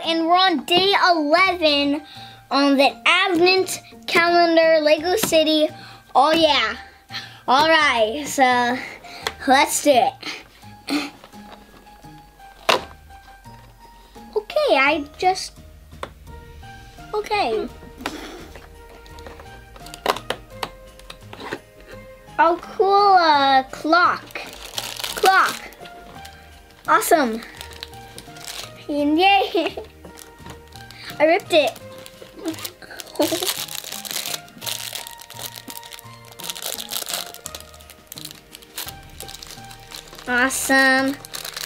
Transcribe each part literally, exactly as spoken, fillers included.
and we're on day eleven on the Advent calendar, Lego City. Oh yeah. All right, so let's do it. Okay, I just, okay. Oh, cool, uh, clock. Clock. Awesome. And yay. I ripped it. Awesome.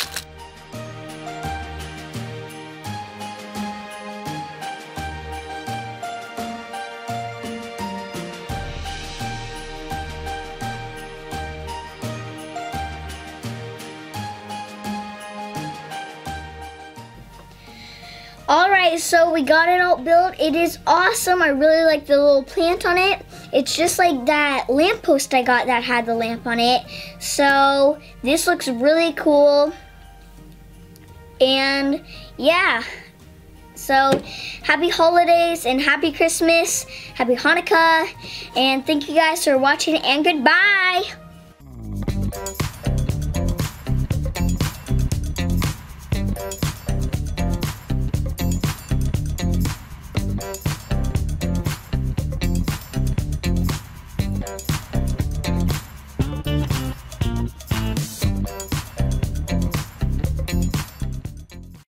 Alright, so we got it all built. It is awesome. I really like the little plant on it. It's just like that lamppost I got that had the lamp on it. So this looks really cool. And yeah. So happy holidays and happy Christmas. Happy Hanukkah. And thank you guys for watching and goodbye.